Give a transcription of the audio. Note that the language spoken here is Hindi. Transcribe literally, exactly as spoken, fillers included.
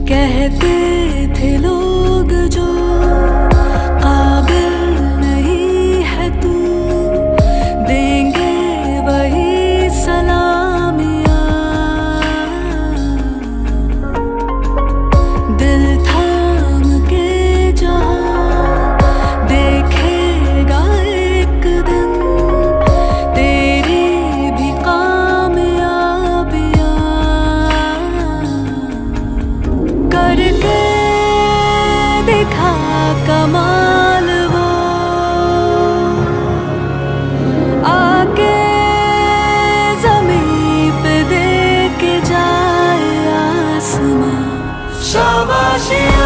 कहते थे लोग जो काबिल नहीं है तू, देंगे वही सलामियाँ। दिल थाम के जहाँ देखेगा एक दिन तेरी भी कामयाबियाँ। करके देखा कमाल वो, आके ज़मीं पे दे के जाए आसमां। शाबाशी।